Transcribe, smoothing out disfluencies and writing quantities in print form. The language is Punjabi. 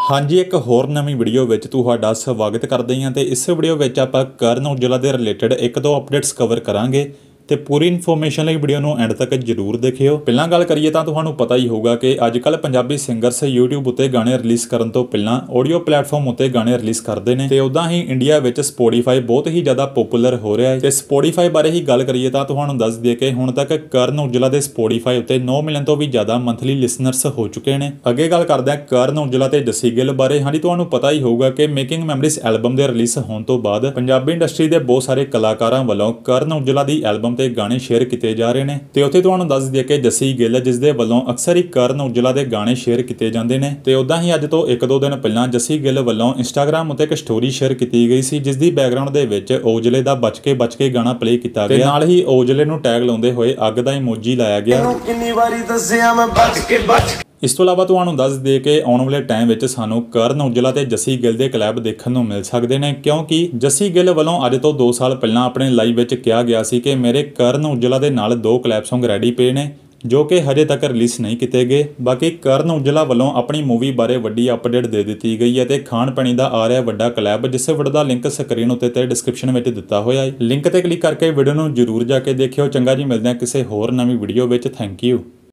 हाँ जी, एक होर नवीं वीडियो विच तुहाडा स्वागत करदे हां ते इस वीडियो विच आपां करण औजला दे रिलेटेड एक दो अपडेट्स कवर करांगे ਤੇ पूरी इन्फॉर्मेशन ਲਈ ਵੀਡੀਓ ਨੂੰ ਐਂਡ ਤੱਕ ਜ਼ਰੂਰ ਦੇਖਿਓ। ਪਹਿਲਾਂ ਗੱਲ ਕਰੀਏ ਤਾਂ ਤੁਹਾਨੂੰ ਪਤਾ ਹੀ ਹੋਊਗਾ ਕਿ ਅੱਜਕੱਲ ਪੰਜਾਬੀ ਸਿੰਗਰਸ YouTube ਉੱਤੇ ਗਾਣੇ ਰਿਲੀਜ਼ ਕਰਨ ਤੋਂ ਪਹਿਲਾਂ ਆਡੀਓ ਪਲੇਟਫਾਰਮ ਉੱਤੇ ਗਾਣੇ ਰਿਲੀਜ਼ ਕਰਦੇ ਨੇ ਤੇ ਉਦਾਂ ਹੀ ਇੰਡੀਆ ਵਿੱਚ Spotify ਬਹੁਤ ਹੀ ਜ਼ਿਆਦਾ ਪਪੂਲਰ ਹੋ ਰਿਹਾ ਹੈ ਤੇ Spotify ਬਾਰੇ ਹੀ ਗੱਲ ਕਰੀਏ ਤਾਂ ਤੁਹਾਨੂੰ ਦੱਸ ਦਈਏ ਕਿ ਹੁਣ ਤੱਕ ਕਰਨ ਔਜਲਾ ਦੇ Spotify ਉੱਤੇ 9 ਮਿਲੀਅਨ ਤੋਂ ਵੀ ਜ਼ਿਆਦਾ ਮੰਥਲੀ ਲਿਸਨਰਸ ਹੋ ਚੁੱਕੇ ਨੇ। ਅੱਗੇ ਗੱਲ ਕਰਦੇ ਹਾਂ ਕਰਨ ਔਜਲਾ ਤੇ ਜੱਸੀ ਗਿੱਲ ਬਾਰੇ। ਹਾਂਜੀ, ਤੁਹਾਨੂੰ ਪਤਾ ਹੀ ਹੋਊਗਾ ਕਿ ਮੇਕਿੰਗ ਮੈਮਰੀਜ਼ ਐਲਬਮ ਦੇ ਰਿਲੀਜ਼ ਹੋਣ ਤੋਂ ਬਾਅਦ ਪੰਜਾਬੀ ਇੰਡਸਟਰੀ ਦੇ ਬਹੁਤ ਸਾਰੇ ਕਲਾਕਾਰਾਂ ਵੱਲੋਂ ਕਰਨ ਔਜਲਾ ਦੀ ਐਲਬਮ ਤੇ ਗਾਣੇ ਸ਼ੇਅਰ ਕੀਤੇ ਜਾ ਰਹੇ ਨੇ ਤੇ ਉੱਥੇ ਤੁਹਾਨੂੰ ਦੱਸ ਦਈਏ ਕਿ ਜੱਸੀ ਗਿੱਲ ਜਿਸ ਦੇ ਵੱਲੋਂ ਅਕਸਰ ਹੀ ਕਰਨ ਔਜਲਾ ਦੇ ਗਾਣੇ ਸ਼ੇਅਰ ਕੀਤੇ ਜਾਂਦੇ ਨੇ ਤੇ ਉਦਾਂ ਹੀ ਅੱਜ ਤੋਂ 1-2 ਦਿਨ ਪਹਿਲਾਂ ਜੱਸੀ ਗਿੱਲ ਵੱਲੋਂ ਇੰਸਟਾਗ੍ਰਾਮ ਉੱਤੇ ਇੱਕ ਸਟੋਰੀ ਸ਼ੇਅਰ ਕੀਤੀ ਗਈ ਸੀ ਜਿਸ ਦੀ ਬੈਕਗ੍ਰਾਉਂਡ ਦੇ ਵਿੱਚ ਔਜਲੇ ਦਾ ਬਚ ਕੇ ਗਾਣਾ ਪਲੇ ਕੀਤਾ ਗਿਆ ਤੇ ਨਾਲ ਹੀ ਔਜਲੇ ਨੂੰ ਟੈਗ ਲਾਉਂਦੇ ਹੋਏ ਅੱਗ ਦਾ ਇਮੋਜੀ ਲਾਇਆ ਗਿਆ। ਕਿੰਨੀ ਵਾਰੀ ਦੱਸਿਆ ਮੈਂ ਬਚ ਇਸ ਤੋਂ ਇਲਾਵਾ ਤੁਹਾਨੂੰ ਦੱਸ ਦੇ ਕਿ ਆਉਣ ਵਾਲੇ ਟਾਈਮ ਵਿੱਚ ਸਾਨੂੰ ਕਰਨ ਔਜਲਾ ਤੇ ਜੱਸੀ ਗਿੱਲ ਦੇ ਕਲੈਬ ਦੇਖਣ ਨੂੰ ਮਿਲ ਸਕਦੇ ਨੇ ਕਿਉਂਕਿ ਜੱਸੀ ਗਿੱਲ ਵੱਲੋਂ ਅੱਜ ਤੋਂ 2 ਸਾਲ ਪਹਿਲਾਂ ਆਪਣੇ ਲਾਈਵ ਵਿੱਚ ਕਿਹਾ ਗਿਆ ਸੀ ਕਿ ਮੇਰੇ ਕਰਨ ਔਜਲਾ ਦੇ ਨਾਲ 2 ਕਲੈਬ ਸੌਂਗ ਰੈਡੀ ਪਏ ਨੇ ਜੋ ਕਿ ਹਜੇ ਤੱਕ ਰਿਲੀਜ਼ ਨਹੀਂ ਕੀਤੇ ਗਏ। ਬਾਕੀ ਕਰਨ ਔਜਲਾ ਵੱਲੋਂ ਆਪਣੀ ਮੂਵੀ ਬਾਰੇ ਵੱਡੀ ਅਪਡੇਟ ਦੇ ਦਿੱਤੀ ਗਈ ਹੈ ਤੇ ਖਾਣ ਪੀਣ ਦਾ ਆ ਰਿਹਾ ਵੱਡਾ ਕਲੈਬ ਜਿਸ ਵੀਡੀਓ ਦਾ ਲਿੰਕ ਸਕਰੀਨ ਉੱਤੇ ਤੇ ਡਿਸਕ੍ਰਿਪਸ਼ਨ ਵਿੱਚ ਦਿੱਤਾ ਹੋਇਆ ਹੈ। ਲਿੰਕ ਤੇ ਕਲਿੱਕ ਕਰਕੇ ਵੀਡੀਓ ਨੂੰ ਜ਼ਰੂਰ ਜਾ ਕੇ ਦੇਖਿਓ। ਚੰਗਾ ਜੀ, ਮਿਲਦੇ ਹਾਂ ਕਿਸੇ ਹੋਰ ਨਵੀਂ ਵੀਡੀਓ ਵਿੱਚ। Thank you.